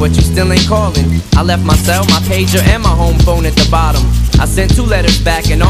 but you still ain't calling. I left my cell, my pager, and my home phone at the bottom. I sent 2 letters back and all